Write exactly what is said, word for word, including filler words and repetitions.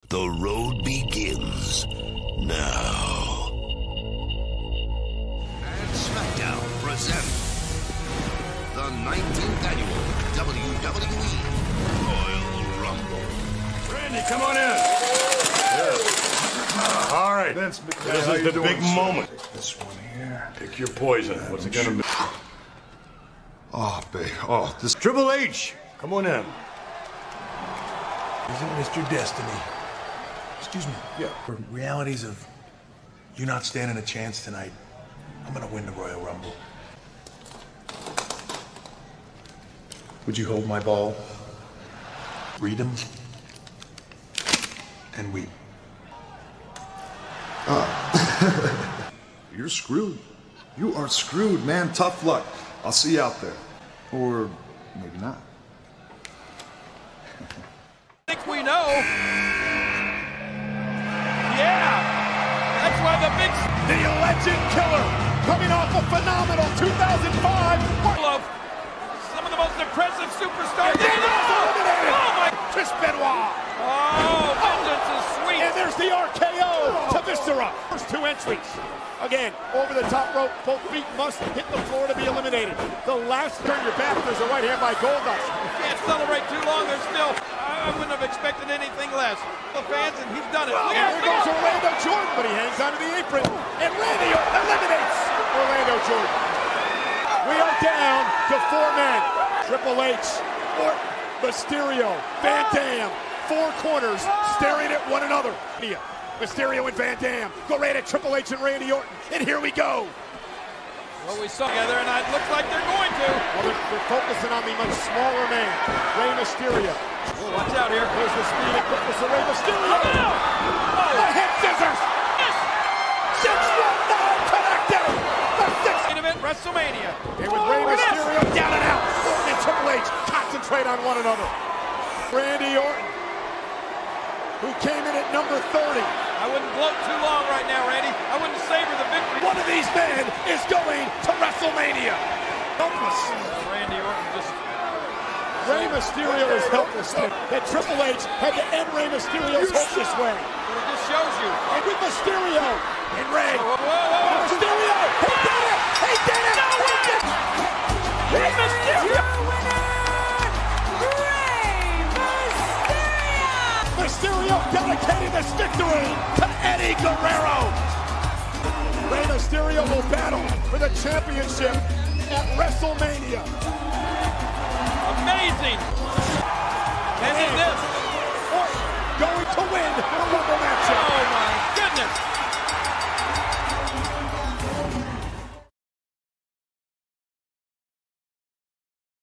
The road begins now. And SmackDown presents the nineteenth annual W W E Royal Rumble. Randy, come on in. Yeah. All right. Vince, this is the big doing, moment. Take this one here. Pick your poison. What's it gonna be? Oh, babe. Oh, this. Triple H, come on in. Isn't Mister Destiny? Excuse me. Yeah. For realities of you not standing a chance tonight, I'm gonna win the Royal Rumble. Would you hold my ball, read them, and weep? You're screwed. You are screwed, man. Tough luck. I'll see you out there. Or maybe not. I think we know. Yeah, that's why the big... The Legend Killer, coming off a phenomenal two thousand five. Of some of the most impressive superstars. And then it's eliminated. Oh my... Chris Benoit. Oh, vengeance is sweet. And there's the R K O to Viscera. First two entries. Again, over the top rope, both feet must hit the floor to be eliminated. The last turn your back, there's a right hand by Goldust. Can't celebrate too long, there's still... I wouldn't have expected anything less. The fans, and he's done it. Well, Look at there goes Orlando Jordan, but he hangs onto the apron. And Randy eliminates Orlando Jordan. We are down to four men. Triple H, Orton, Mysterio, Van Dam, four corners staring at one another. Mysterio and Van Dam go right at Triple H and Randy Orton. And here we go. Well, we saw together, and it looks like they're going to. Well, they're, they're focusing on the much smaller man, Rey Mysterio. Oh, watch out here. There's the speed and quickness of Rey Mysterio. Oh, no. Oh. The hip scissors. Yes. six one nine connected. The six. Main event, WrestleMania. And with Rey Mysterio down and out, Orton and Triple H concentrate on one another. Randy Orton, who came in at number thirty. I wouldn't gloat too long right now, Randy. I wouldn't savor the victory. One of these men is going to WrestleMania. Helpless. Randy Orton just... Rey Mysterio is helpless. That Triple H had to end Rey Mysterio's hope this way. It just shows you. And with Mysterio and Rey. Whoa, whoa, whoa. Mysterio, he did it! He did it! No way! Rey Mysterio! Mysterio dedicating this victory to Eddie Guerrero. Rey Mysterio will battle for the championship at WrestleMania. Amazing! And, and this. Orton going to win